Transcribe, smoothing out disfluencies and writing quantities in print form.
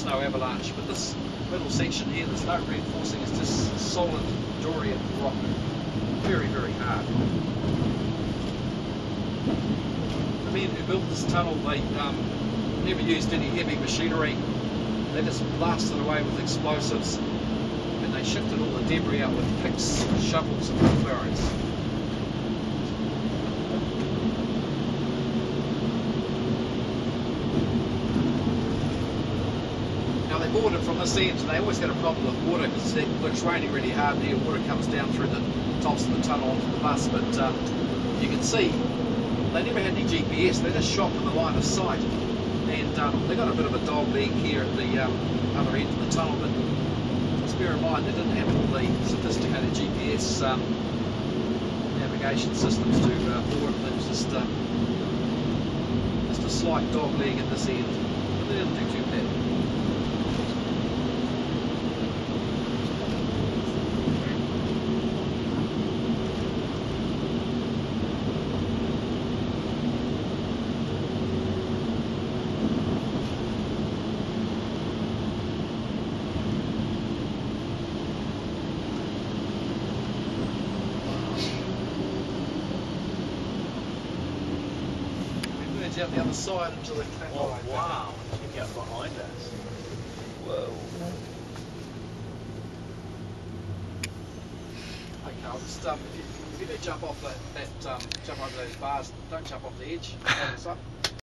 snow avalanche, but this middle section here, there's no reinforcing, it's just solid Dorian rock. Very, very hard. The men who built this tunnel, they never used any heavy machinery. They just blasted away with explosives, and they shifted all the debris out with picks, shovels and wheelbarrows. Now they bored it from this end, and they always had a problem with water because when it's raining really hard there, water comes down through the tops of the tunnel onto the bus, but you can see they never had any GPS, they just shot with the line of sight. And they got a bit of a dog leg here at the other end of the tunnel, but just bear in mind they didn't have all the sophisticated GPS navigation systems to board it. It was just a slight dog leg at this end, but they didn't do too bad. Out the other side into the Oh wow, check out behind us. Whoa. Okay, I'll just if you do jump off that jump over those bars, don't jump off the edge.